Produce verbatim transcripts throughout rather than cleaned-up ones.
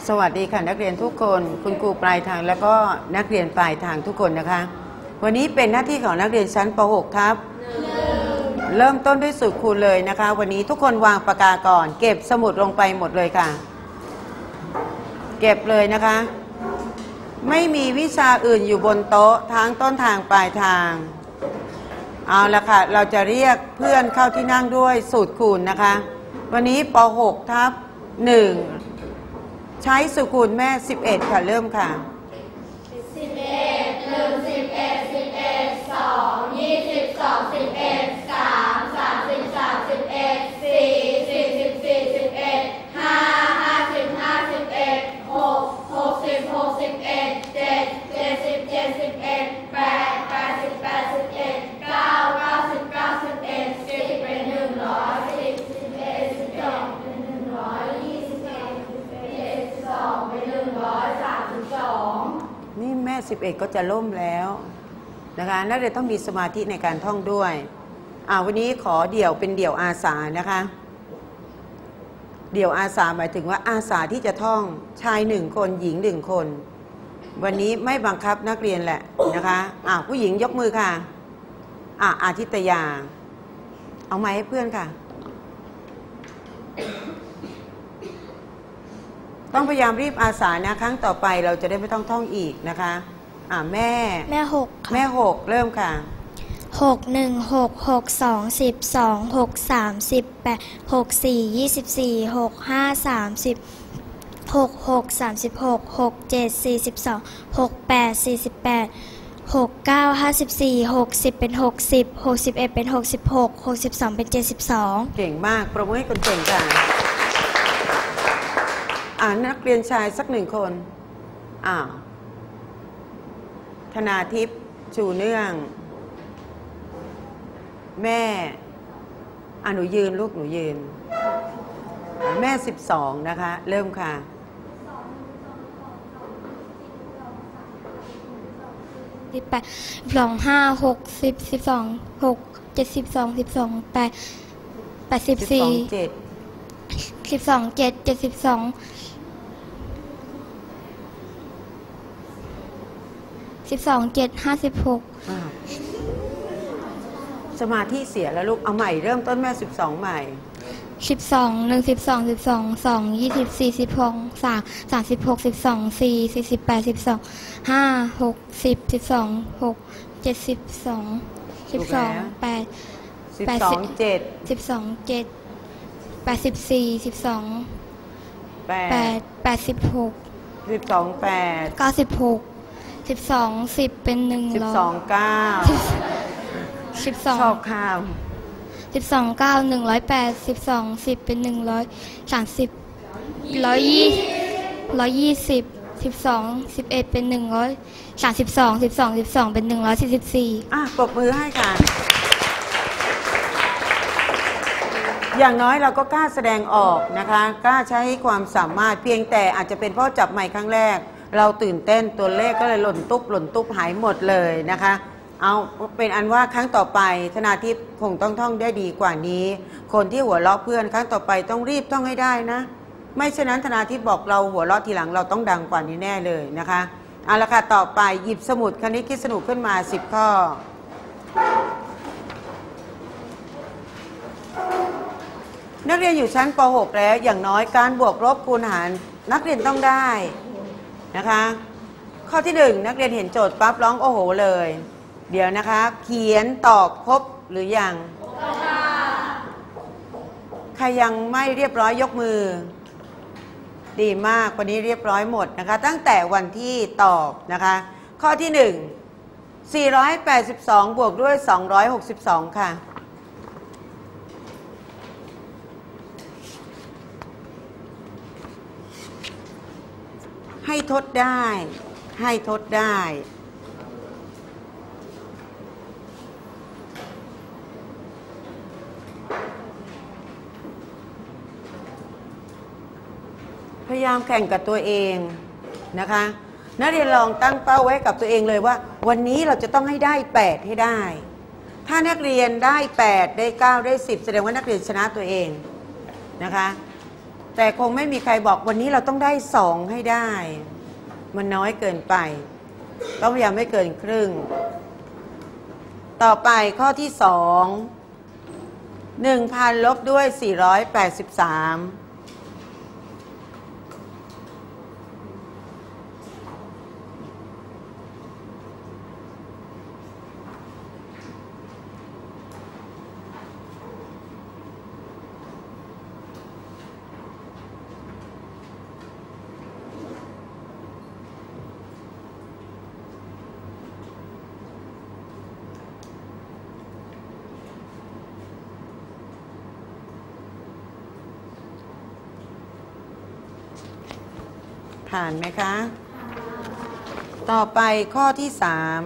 สวัสดีค่ะนักเรียนทุกคนคุณครูปลายทางแล้วก็นักเรียนปลายทางทุกคนนะคะวันนี้เป็นหน้าที่ของนักเรียนชั้นป หก ครับเริ่มต้นด้วยสูตรคูณเลยนะคะวันนี้ทุกคนวางปากกาก่อนเก็บสมุดลงไปหมดเลยค่ะเก็บเลยนะคะไม่มีวิชาอื่นอยู่บนโต๊ะทั้งต้นทางปลายทางเอาละค่ะเราจะเรียกเพื่อนเข้าที่นั่งด้วยสูตรคูณนะคะวันนี้ป หก ทับหนึ่งใช้สูตรคูณแม่สิบเอ็ดค่ะเริ่มค่ะสิบเอ็ด หนึ่ง สิบเอ็ด สิบเอ็ด สอง ยี่สิบสอง สิบเอ็ด สาม สามสิบสาม สิบเอ็ด สี่ สี่สิบสี่ สิบเอ็ด ห้า ห้าสิบห้า สิบเอ็ด หก หกสิบหก สิบเอ็ด เจ็ด เจ็ดสิบเจ็ด สิบเอ็ด แปด แปดสิบแปด สิบเอ็ด เก้า เก้าสิบเก้า สิบเอ็ด สิบเป็นหนึ่งร้อยสิบ สิบเอ็ด สิบสองเป็นหนึ่งร้อยยี่สิบเอ็ด สิบเอ็ด สิบสองเป็นหนึ่งร้อยสามสิบสองนี่แม่สิบเอ็ดก็จะล่มแล้วนะคะนักเรียนต้องมีสมาธิในการท่องด้วยอ่าวันนี้ขอเดี่ยวเป็นเดี่ยวอาสานะคะเดี่ยวอาสาหมายถึงว่าอาสาที่จะท่องชายหนึ่งคนหญิงหนึ่งคนวันนี้ไม่บังคับนักเรียนแหละนะคะอ่าผู้หญิงยกมือค่ะอ่าอาทิตยาเอาไม้ให้เพื่อนค่ะต้องพยายามรีบอาสานะครั้งต่อไปเราจะได้ไม่ต้องท่องอีกนะคะอ่าแม่แม่หกแม่หกเริ่มค่ะหกหนึ่งหกหกสองสิบสองหกสามสิบแปดหกสี่ยี่สิบสี่หกห้าสามสิบหกหกสามสิบหกหกเจ็ดสี่สิบสองหกแปดสี่สิบแปดหกเก้าห้าสิบสี่หกสิบเป็นหกสิบหกสิบเอ็ดเป็นหกสิบหกหกสิบสองเป็นเจ็ดสิบสองเก่งมากปรบมือให้คนเก่งค่ะอ่านักเรียนชายสักหนึ่งคนอ่าธนาทิพย์ชูเนื่องแม่อ่าหนูยืนลูกหนูยืนแม่สิบสองนะคะเริ่มค่ะสิบแปดสองห้าหกสิบสิบสองหกเจ็ดสิบสองสิบสองแปดแปดสิบสี่เจ็ดสิบสองเจ็ดเจ็ดสิบสองสิบสองเจ็ดห้าสิบหกสมาธิเสียแล้วลูกเอาใหม่เริ่มต้นแม่สิบสองใหม่สิบสองหนึ่งสิบสองสิบสองสองยี่สิบสี่สิบหกสามสามสิบหกสิบสองสี่สี่สิบแปดสิบสองห้าหกสิบสิบสองหกเจ็ดสิบสองสิบสองแปดสิบสองเจ็ดสิบสองเจ็ดแปดสิบสี่สิบสองแปดแปดสิบหกสิบสองแปดเก้าสิบหกสิบสองสิบเป็นหนึ่งร้อยสิบสองเก้าสิบสองชอบข้าวสิบสองเก้าหนึ่งร้อยแปดสิบสองสิบเป็นหนึ่งร้อยสามสิบร้อยยี่ร้อยยี่สิบสิบสองสิบเอ็ดเป็นหนึ่งร้อยสามสิบสองสิบสองสิบสองเป็นหนึ่งร้อยสี่สิบสี่อ่ะปรบมือให้ค่ะอย่างน้อยเราก็กล้าแสดงออกนะคะกล้าใช้ความสามารถเพียงแต่อาจจะเป็นเพราะจับไมค์ครั้งแรกเราตื่นเต้นตัวเลขก็เลยหล่นตุ๊บหล่นตุ๊บหายหมดเลยนะคะเอาเป็นอันว่าครั้งต่อไปธนาทิพย์คงต้องท่องได้ดีกว่านี้คนที่หัวเราะเพื่อนครั้งต่อไปต้องรีบท่องให้ได้นะไม่เช่นนั้นธนาทิพย์บอกเราหัวเราะทีหลังเราต้องดังกว่านี้แน่เลยนะคะเอาละค่ะต่อไปหยิบสมุดคณิตคิดสนุกขึ้นมาสิบข้อนักเรียนอยู่ชั้นป หกแล้วอย่างน้อยการบวกลบคูณหารนักเรียนต้องได้นะคะข้อที่หนึ่งนักเรียนเห็นโจทย์ปั๊บร้องโอ้โหเลยเดี๋ยวนะคะเขียนตอบครบหรือยังใครยังไม่เรียบร้อยยกมือดีมากวันนี้เรียบร้อยหมดนะคะตั้งแต่วันที่ตอบนะคะข้อที่หนึ่ง สี่ร้อยแปดสิบสองบวกด้วยสองร้อยหกสิบสองค่ะให้ทดได้ให้ทดได้พยายามแข่งกับตัวเองนะคะนักเรียนลองตั้งเป้าไว้กับตัวเองเลยว่าวันนี้เราจะต้องให้ได้แปดให้ได้ถ้านักเรียนได้แปดได้เก้าได้สิบแสดงว่านักเรียนชนะตัวเองนะคะแต่คงไม่มีใครบอกวันนี้เราต้องได้สองให้ได้ มันน้อยเกินไปต้องพยายามไม่เกินครึ่งต่อไปข้อที่สองหนึ่งพันลบด้วยสี่ร้อยแปดสิบสามผ่านไหมคะ ต่อไปข้อที่สาม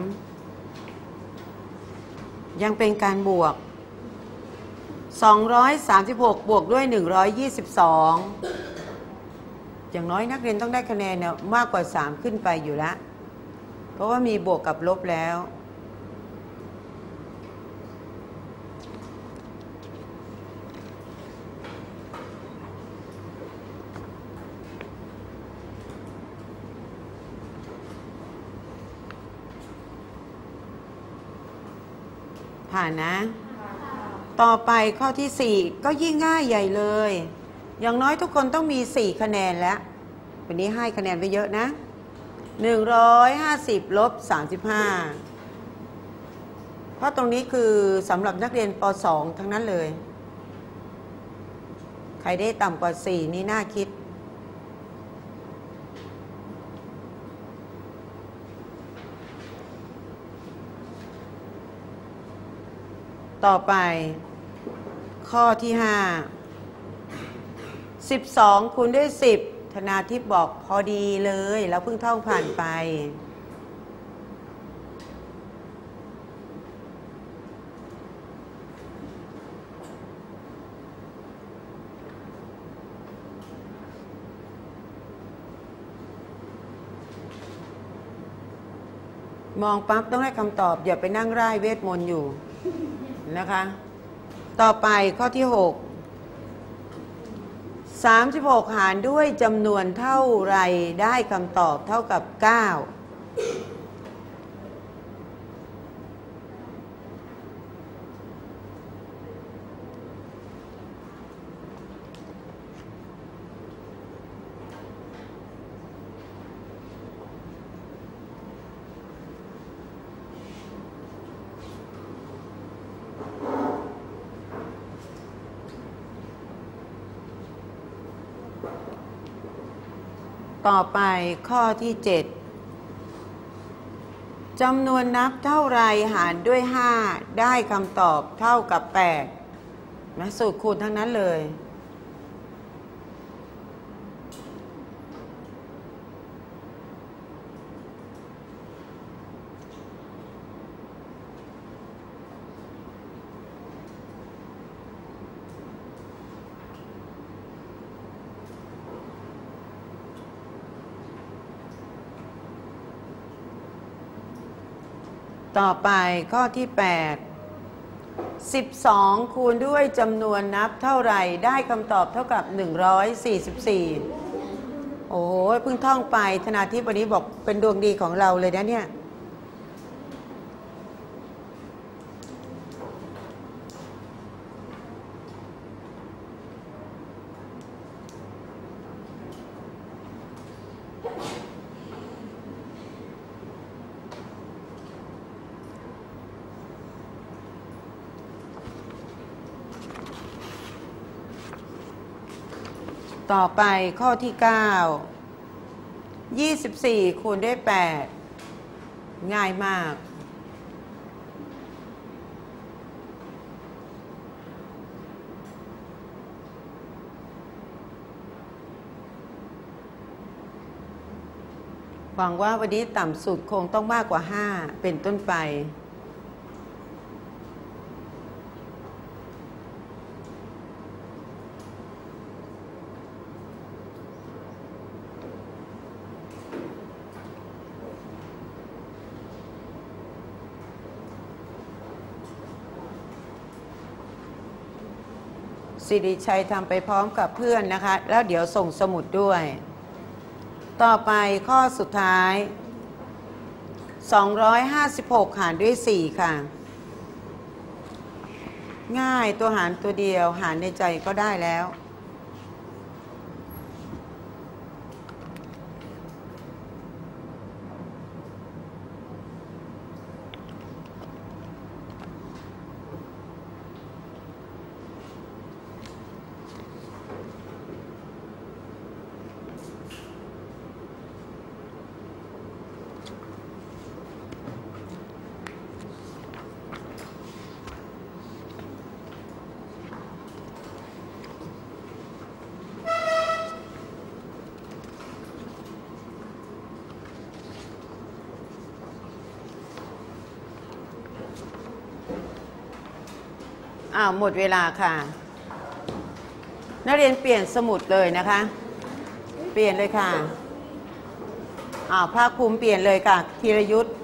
ยังเป็นการบวกสองร้อยสามสิบหกบวกด้วยหนึ่งร้อยยี่สิบสองอย่างน้อยนักเรียนต้องได้คะแนนเนี่ยมากกว่าสามขึ้นไปอยู่แล้วเพราะว่ามีบวกกับลบแล้วผ่านนะ ต่อไปข้อที่สี่ก็ยิ่งง่ายใหญ่เลย อย่างน้อยทุกคนต้องมีสี่คะแนนแล้ววันนี้ให้คะแนนไปเยอะนะหนึ่งร้อยห้าสิบลบสามสิบห้าเพราะตรงนี้คือสำหรับนักเรียนป.สอง ทั้งนั้นเลย ใครได้ต่ำกว่าสี่นี่น่าคิดต่อไปข้อที่ห้า สิบสองคูณด้วยสิบธนาทิพย์บอกพอดีเลยแล้วเพิ่งท่องผ่านไปมองปั๊บต้องให้คำตอบอย่าไปนั่งร่ายเวทมนต์อยู่นะคะต่อไปข้อที่หก สามสิบหกหารด้วยจำนวนเท่าไรได้คำตอบเท่ากับเก้าต่อไปข้อที่เจ็ดจำนวนนับเท่าไรหารด้วยห้าได้คำตอบเท่ากับแปดนะสูตรคูณทั้งนั้นเลยต่อไปข้อที่แปด สิบสองคูณด้วยจำนวนนับเท่าไหร่ได้คำตอบเท่ากับหนึ่งร้อยสี่สิบสี่โอ้โหเพิ่งท่องไปธนาทิพย์วันนี้บอกเป็นดวงดีของเราเลยนะเนี่ยต่อไปข้อที่เก้า ยี่สิบสี่คูณด้วยแปดง่ายมากหวังว่าวันนี้ต่ำสุดคงต้องมากกว่าห้าเป็นต้นไปสิริชัยทำไปพร้อมกับเพื่อนนะคะแล้วเดี๋ยวส่งสมุดด้วย ต่อไปข้อสุดท้ายสองร้อยห้าสิบหกหารด้วยสี่ค่ะง่ายตัวหารตัวเดียวหารในใจก็ได้แล้วอ้าวหมดเวลาค่ะนักเรียนเปลี่ยนสมุดเลยนะคะเปลี่ยนเลยค่ะอ้าวภาคภูมิเปลี่ยนเลยค่ะธีรยุทธ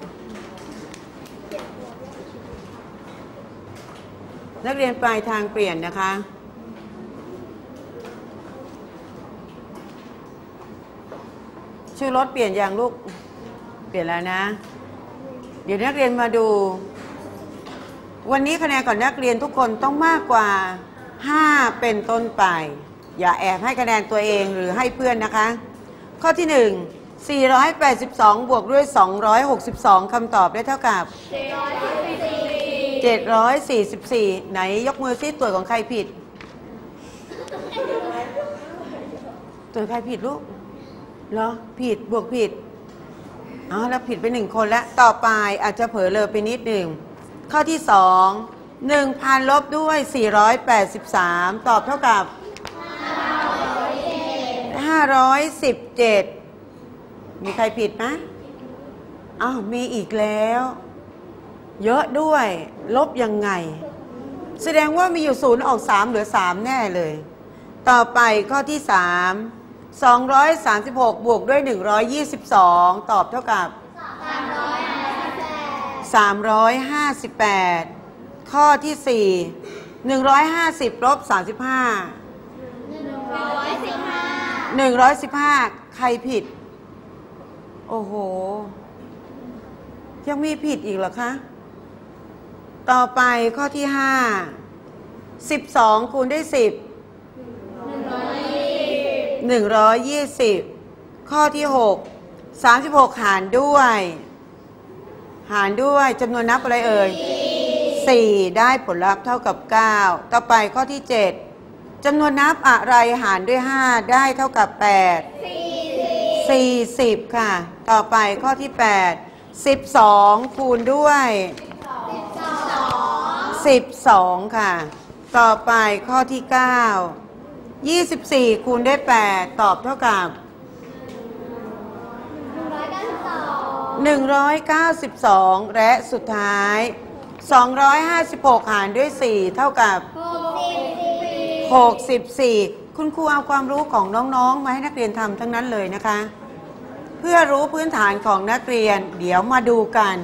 นักเรียนปลายทางเปลี่ยนนะคะชื่อรถเปลี่ยนอย่างลูกเปลี่ยนแล้วนะเดี๋ยวนักเรียนมาดูวันนี้คะแนนของนักเรียนทุกคนต้องมากกว่าห้าเป็นต้นไปอย่าแอบให้คะแนนตัวเองหรือให้เพื่อนนะคะข้อที่หนึ่ง สี่ร้อยแปดสิบสองบวกด้วยสองร้อยหกสิบสองคำตอบได้เท่ากับเจ็ดร้อยสี่สิบสี่ไหนยกมือซิตัวของใครผิดตัวใครผิดลูกเหรอผิดบวกผิดอ๋อแล้วผิดไปหนึ่งคนแล้วต่อไปอาจจะเผลอเลยไปนิดหนึ่งข้อที่สอง หนึ่งพัน ลบด้วยสี่ร้อยแปดสิบสามตอบเท่ากับห้าร้อยสิบเจ็ดมีใครผิดไหมอ้าวมีอีกแล้วเยอะด้วยลบยังไงแสดงว่ามีอยู่ศูนย์ออกสามเหลือสามแน่เลยต่อไปข้อที่สาม สองร้อยสามสิบหกบวกด้วยหนึ่งร้อยยี่สิบสองตอบเท่ากับสามร้อยห้าสิบแปดข้อที่สี่ หนึ่งร้อยห้าสิบลบสามสิบห้า หนึ่งร้อยสิบห้า หนึ่งร้อยสิบห้าใครผิดโอ้โหยังมีผิดอีกเหรอคะต่อไปข้อที่ห้า สิบสองคูณด้วยสิบ หนึ่งร้อยยี่สิบข้อที่หก สามสิบหกหารด้วยหารด้วยจำนวนนับอะไรเอ่ยสี่ได้ผลลัพธ์เท่ากับเก้าต่อไปข้อที่เจ็ดจำนวนนับอะไรหารด้วยห้าได้เท่ากับแปดสี่สิบค่ะต่อไปข้อที่แปด สิบสองคูณด้วยสิบสองค่ะต่อไปข้อที่เก้า ยี่สิบสี่คูณด้วยแปดตอบเท่ากับหนึ่งร้อยเก้าสิบสองและสุดท้ายสองร้อยห้าสิบหกหารด้วยสี่เท่ากับหกสิบสี่คุณครูเอาความรู้ของน้องๆมาให้นักเรียนทำทั้งนั้นเลยนะคะเพื่อรู้พื้นฐานของนักเรียนเดี๋ยวมาดูกัน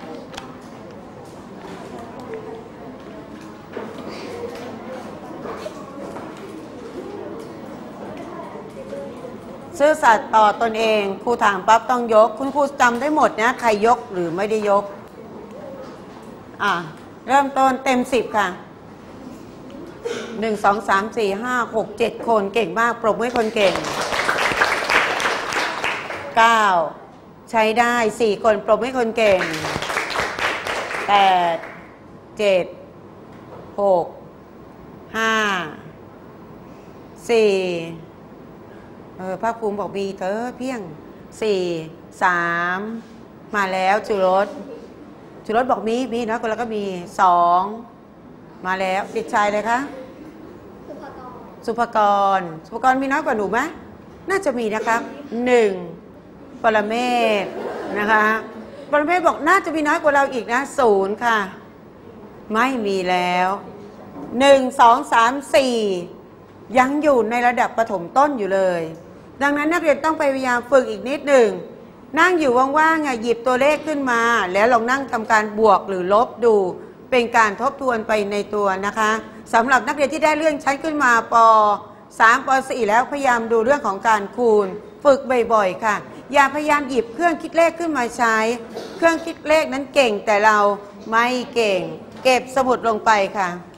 ซื่อสัตย์ต่อตนเองครูถามปั๊บต้องยกคุณครูจำได้หมดนะใครยกหรือไม่ได้ยกอ่ะเริ่มต้นเต็มสิบค่ะหนึ่งสองสามสี่ห้าหกเจ็ดคนเก่งมากปรบมือให้คนเก่งเก้าใช้ได้สี่คนปรบมือให้คนเก่งแปดเจ็ดหกห้าสี่เออภาคภูมิบอกมีเธอเพียงสี่สามมาแล้วจุรสจุรสบอกมีมีน้อยกว่าแล้วก็มีสองมาแล้วเด็กชายเลยคะสุภกรสุภกรมีน้อยกว่าหนูไหมน่าจะมีนะคะหนึ่งปรเมศนะคะปรเมศบอกน่าจะมีน้อยกว่าเราอีกนะศูนย์ค่ะไม่มีแล้วหนึ่งสองสามสี่ยังอยู่ในระดับประถมต้นอยู่เลยดังนั้นนักเรียนต้องไปพยายามฝึกอีกนิดหนึ่งนั่งอยู่ว่างๆหยิบตัวเลขขึ้นมาแล้วลองนั่งทำการบวกหรือลบดูเป็นการทบทวนไปในตัวนะคะสำหรับนักเรียนที่ได้เลื่อนชั้นขึ้นมาป สาม ป สี่ แล้วพยายามดูเรื่องของการคูณฝึกบ่อยๆค่ะอย่าพยายามหยิบเครื่องคิดเลขขึ้นมาใช้เครื่องคิดเลขนั้นเก่งแต่เราไม่เก่งเก็บสมุดลงไปค่ะ